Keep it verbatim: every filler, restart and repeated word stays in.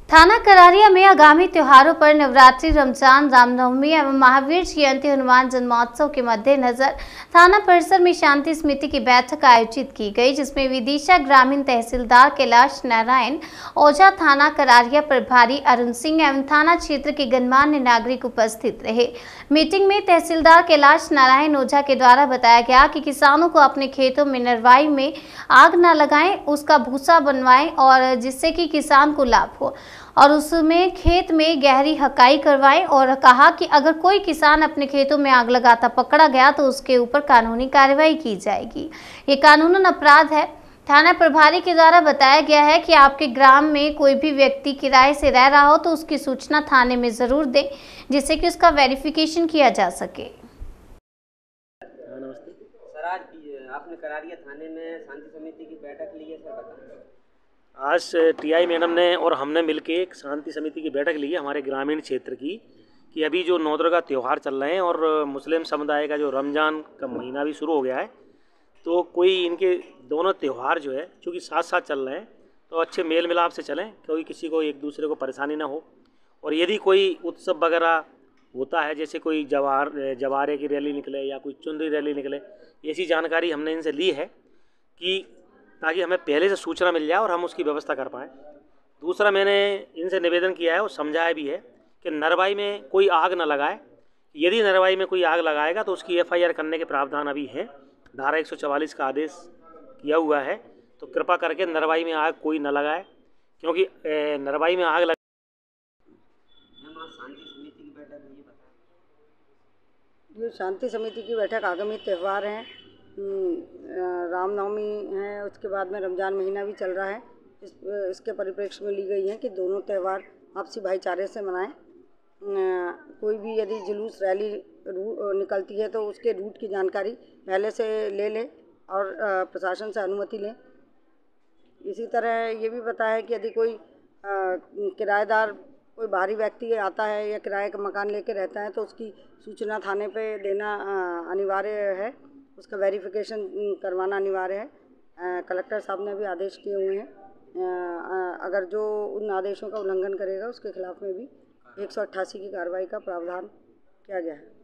थाना करारिया में आगामी त्योहारों पर नवरात्रि, रमजान, रामनवमी एवं महावीर जयंती, हनुमान जन्मोत्सव के मद्देनजर थाना परिसर में शांति समिति की बैठक आयोजित की गई, जिसमें विदिशा ग्रामीण तहसीलदार कैलाश नारायण ओझा, थाना करारिया प्रभारी अरुण सिंह एवं थाना क्षेत्र के गणमान्य नागरिक उपस्थित रहे। मीटिंग में तहसीलदार कैलाश नारायण ओझा के द्वारा बताया गया कि किसानों को अपने खेतों में नरवाई में आग न लगाएं, उसका भूसा बनवाएं और जिससे कि किसान को लाभ हो और उसमें खेत में गहरी हकाई करवाएं। और कहा कि अगर कोई किसान अपने खेतों में आग लगाता पकड़ा गया तो उसके ऊपर कानूनी कार्रवाई की जाएगी। ये कानूनन अपराध है। थाना प्रभारी के द्वारा बताया गया है कि आपके ग्राम में कोई भी व्यक्ति किराए से रह रहा हो तो उसकी सूचना थाने में जरूर दें, जिससे कि उसका वेरिफिकेशन किया जा सके। नमस्ते सर, आज आपने करारिया थाने में शांति समिति की बैठक ली है, सर बताएं। आज टीआई मैडम ने और हमने मिलकर एक शांति समिति की बैठक ली है हमारे ग्रामीण क्षेत्र की, कि अभी जो नवरात्र का त्यौहार चल रहे हैं और मुस्लिम समुदाय का जो रमज़ान का महीना भी शुरू हो गया है, तो कोई इनके दोनों त्यौहार जो है चूँकि साथ साथ चल रहे हैं तो अच्छे मेल मिलाप से चलें, कोई किसी को एक दूसरे को परेशानी ना हो। और यदि कोई उत्सव वगैरह होता है, जैसे कोई जवार जवारे की रैली निकले या कोई चुनरी रैली निकले, ऐसी जानकारी हमने इनसे ली है कि ताकि हमें पहले से सूचना मिल जाए और हम उसकी व्यवस्था कर पाएँ। दूसरा, मैंने इनसे निवेदन किया है और समझाया भी है कि नरवाई में कोई आग न लगाए। यदि नरवाई में कोई आग लगाएगा तो उसकी एफ आई आर करने के प्रावधान अभी है, धारा एक सौ चवालीस का आदेश किया हुआ है। तो कृपा करके नरवाई में आग कोई न लगाए, क्योंकि नरवाई में आग लग ये शांति समिति की बैठक आगामी त्यौहार हैं, रामनवमी है, उसके बाद में रमज़ान महीना भी चल रहा है। इस इसके परिप्रेक्ष्य में ली गई है कि दोनों त्यौहार आपसी भाईचारे से मनाएं। कोई भी यदि जुलूस रैली निकलती है तो उसके रूट की जानकारी पहले से ले लें और प्रशासन से अनुमति लें। इसी तरह ये भी बताया कि यदि कोई किराएदार कोई बाहरी व्यक्ति आता है या किराए का मकान लेके रहता है तो उसकी सूचना थाने पे देना अनिवार्य है, उसका वेरिफिकेशन करवाना अनिवार्य है। कलेक्टर साहब ने भी आदेश किए हुए हैं, अगर जो उन आदेशों का उल्लंघन करेगा उसके खिलाफ में भी एक सौ अट्ठासी की कार्रवाई का प्रावधान किया गया है।